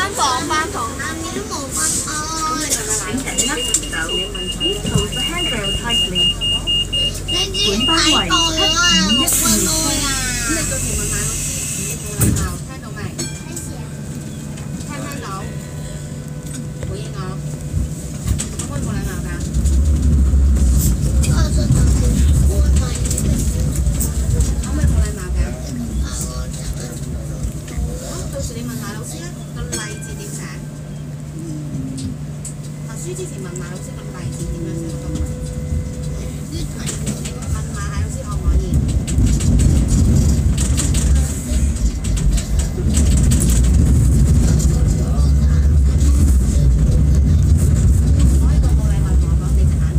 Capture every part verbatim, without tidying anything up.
班房班房，下面都冇分開。 請緊握扶手。Please hold the handrail tightly。 你知睇過啦，冇分開啊！ 咁你到時問埋老師，冇禮貌，聽到未？聽唔聽到？回應我。可唔可以冇禮貌㗎？ 我想同佢關埋呢個。 可唔可以冇禮貌㗎？好，到時你問埋老師啦，個例字點寫？讀書之前問埋老師個例字點樣寫好唔好？問埋下老師可唔可以？可以個冇禮貌同我講你隻眼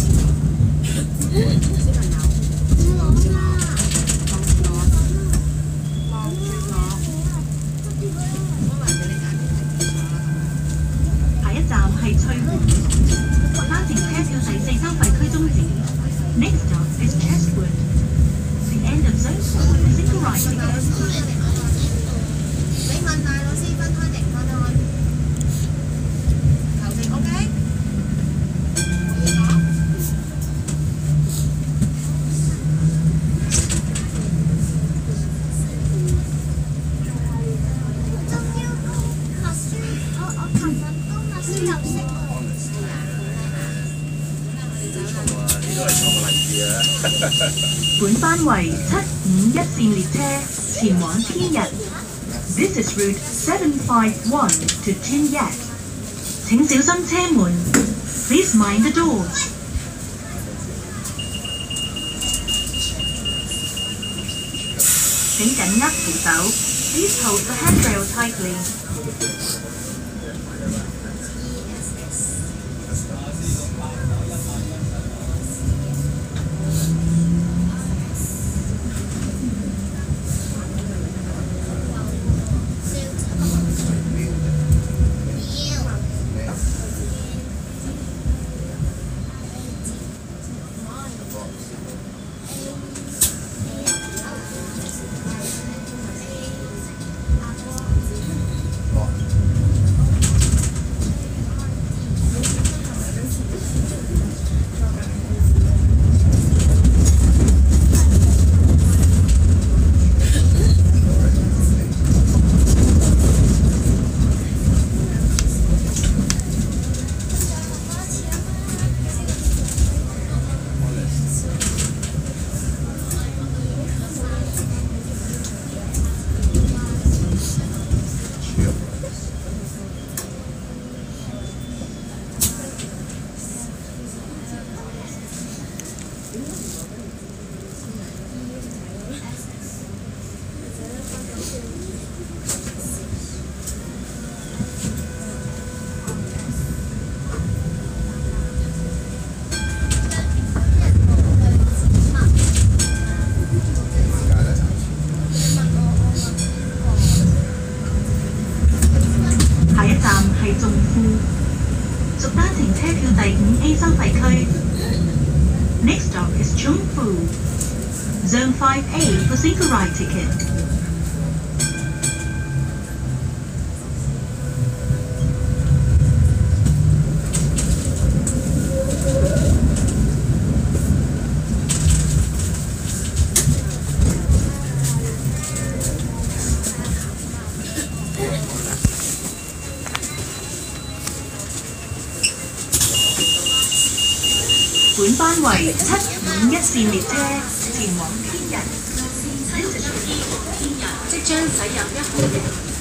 條。小朋友，望住我，望住我，望住我。可能俾你眼條睇清楚啦。 下一站係翠湖，單程車票第四收費區終止。Next stop is Chestwood. The end of Zone four is single right ticket. 你問埋老師分開定唔分開？求證 OK？可以講。 仲要默書，我我琴日都默書又識喎。 呢個係錯個例子啊！ 本班為七五一線列車前往天日。This is route seven five one to Tin Yat. 請小心車門。Please mind the doors. 請緊握扶手。Please hold the handrail tightly. Next stop is Chung Fu. Zone five A for single ride ticket. 本班為七五一線列車前往天日，即將駛入一號型。